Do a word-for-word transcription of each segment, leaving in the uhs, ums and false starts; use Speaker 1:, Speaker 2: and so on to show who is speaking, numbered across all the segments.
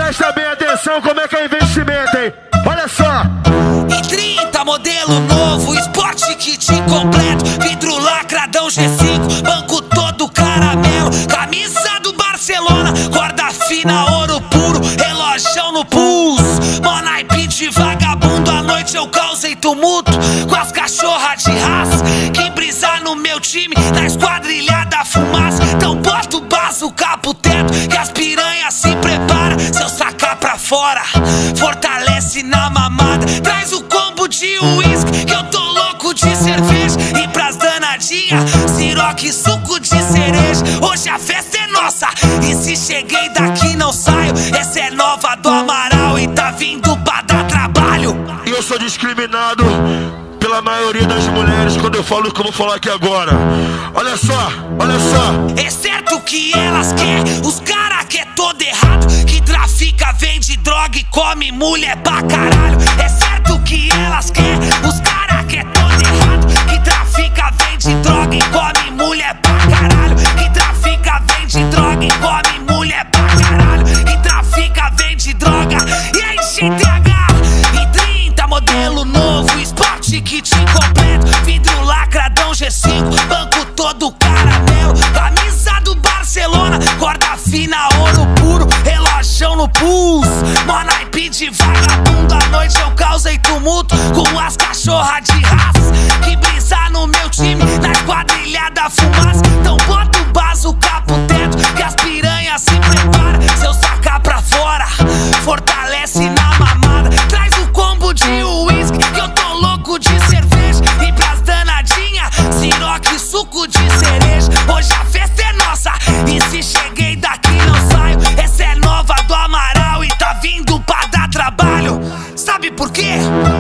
Speaker 1: Presta bem atenção como é que é investimento, hein? Olha só.
Speaker 2: E trinta, modelo novo, esporte kit completo, vidro lacradão G cinco, banco todo caramelo, camisa do Barcelona, corda fina, ouro puro, relógio no pulso, mó naipe de vagabundo, à noite eu causei tumulto com as cachorras de raça, que brisar no meu time, na esquadrilha da fumaça, então bota o bazuca pro teto, que as piranhas se prepara, se eu sacar pra fora, fortalece na mamada, traz o combo de uísque, que eu tô louco de cerveja, e pras danadinhas, siroque e suco de cereja, hoje a festa é nossa, e se cheguei daqui não saio, essa é nova do Amaral e tá vindo pra dar trabalho.
Speaker 1: E eu sou discriminado pela maioria das mulheres quando eu falo como falar aqui agora. Olha só, olha só.
Speaker 2: É certo que elas quer, os cara que é todo errado, que trafica, vende droga e come mulher pra caralho. É certo que elas quer, os cara que é todo errado, que trafica, vende droga e come mulher pra caralho. Que trafica, vende droga e come mulher pra caralho. Que trafica, vende droga e é G T H. E trinta, modelo novo, esporte kit completo, vidro lacradão G cinco, banco todo caramelo, camisa do Barcelona, corda fina, ouro puro, relógio no pulso, mó naipe de vagabundo, à noite eu causei tumulto com as cachorras de raça, que brisar no meu time, na esquadrilha da fumaça, então bota o bazuca pro teto, que as piranhas se preparam, se eu sacar pra fora, fortalece na mamada, traz o combo de uísque, que eu tô louco de cerveja, e pras danadinhas, siroque e suco de cereja, hoje a festa é nossa, e se cheguei daqui não saio, essa é nova do Amaral e tá vindo pra dar trabalho. Sabe por quê?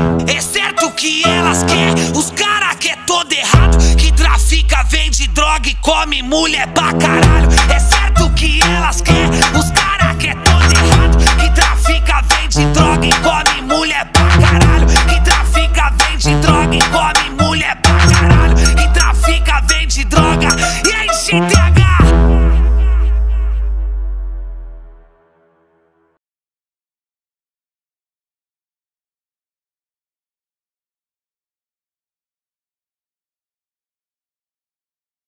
Speaker 2: É certo que elas quer, os cara que é todo errado, que trafica, vende droga e come mulher pra caralho. É certo que elas quer, os cara que é todo errado, que trafica, vende droga e come mulher pra